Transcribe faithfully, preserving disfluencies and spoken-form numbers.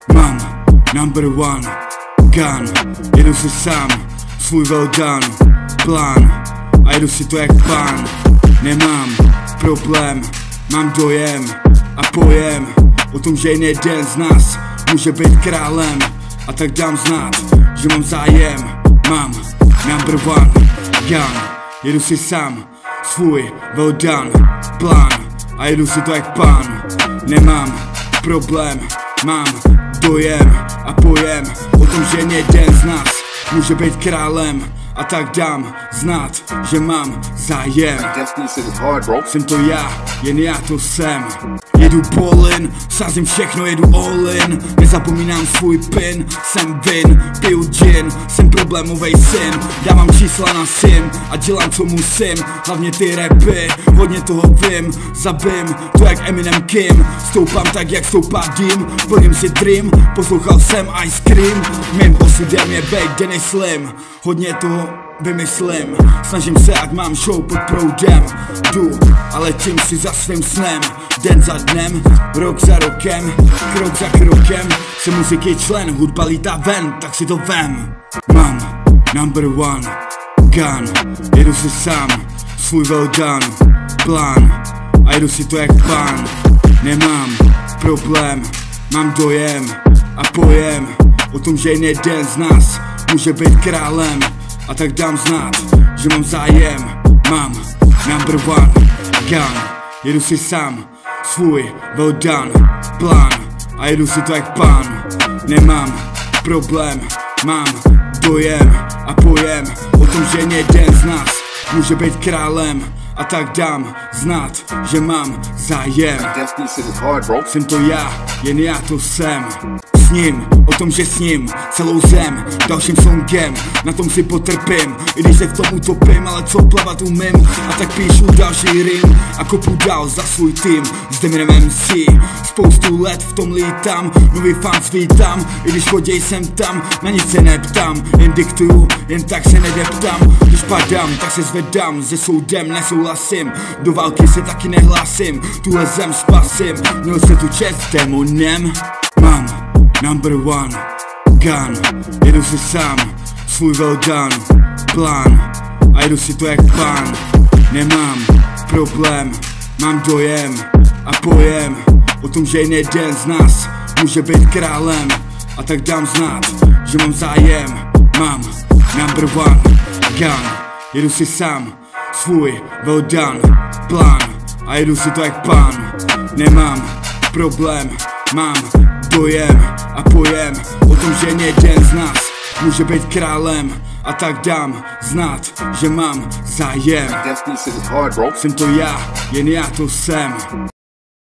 Mám number one gun, jedu si sám, svůj veldan, plán a jedu si to jak pán. Nemám problém, mám dojem a pojem o tom, že jen jeden z nás může být králem. A tak dám znát, že mám zájem. Mám number one gun, jedu si sám, svůj veldan, plán a jedu si to jak pán. Nemám problém, mám dojem a pojem o tom, že jen jeden z nás může být králem. A tak dám znát, že mám zájem. Jsem to já, jen já to jsem. Jedu polin, sázím všechno, jedu all in. Nezapomínám svůj pin, jsem vin, piju gin. Jsem problémovej syn, dávám čísla na sim a dělám co musím. Hlavně ty rapy, hodně toho vím. Zabím to jak Eminem Kim. Stoupám tak jak stoupá dým, plním si dream. Poslouchal jsem Ice Cream. Mým osudem je bejt Denny Slim. Hodně toho vymyslím, snažím se, ať mám show pod proudem. Jdu a letím si za svým snem, den za dnem, rok za rokem, krok za krokem. Jsem muziky člen, hudba lítá ven, tak si to vem. Mám number one gun, jedu si sám, svůj veldan, plán a jedu si to jak pán. Nemám problém, mám dojem a pojem o tom, že jen jeden z nás může být králem. A tak dám znát, že mám zájem. Mám number one gun, jedu si sám, svůj veldan, plán a jedu si to jak pán. Nemám problém, mám dojem a pojem o tom, že jen jeden z nás může být králem. A tak dám znát, že mám zájem. Jsem to já, jen já to jsem. S ním, o tom, že s ním celou zem, dalším songem, na tom si potrpím, i když se v tom utopím, ale co plavat umím. A tak píšu další rým a kopu dál za svůj tým. S Eminem M C, spoustu let v tom lítám, nový fans vítám, i když choděj sem tam, na nic se neptám, jen diktuju, jen tak se nedeptám. Když padám, tak se zvedám, se soudem nesouhlasím, do války se taky nehlásím, tuhle zem spasím, měl se tu čest s démonem. Mám number one gun, jedu si sám, svůj veldan, plán a jedu si to jak pán. Nemám problém, mám dojem a pojem o tom, že jen jeden z nás může být králem. A tak dám znát, že mám zájem. Mám number one gun, jedu si sám, svůj veldan, plán a jedu si to jak pán. Nemám problém, mám dojem a pojem o tom, že jen jeden z nás může být králem. A tak dám znát, že mám zájem. Jsem to já, jen já to jsem.